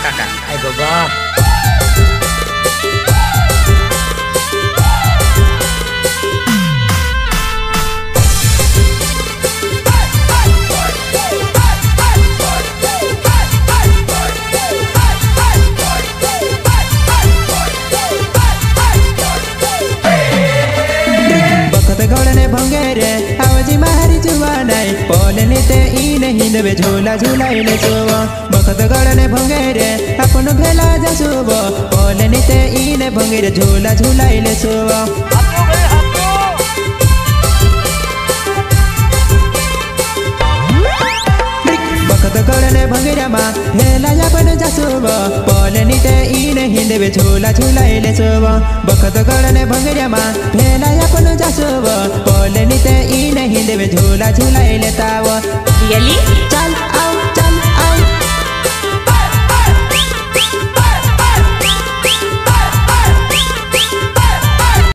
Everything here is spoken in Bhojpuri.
काका आई बाबा भंगेरे आवाजी मारी जुवानाई पोलने ते इन हिंदवे झोला झुलाइले सोवा बखत गड़ने भंगेरे अपन भेला जसुबो पोलने ते इन भंगेरे झोला झुलाइले सोवा बखत गड़ने भंगेरा मा भेला अपन जसुबो पोलने ते इन हिंदवे झोला झुलाइले सोवा बखत गड़ने भंगेरा मा भेला अपन जसुबो पोलने ते इन हिंदवे झोला झुलाइले तावा Really?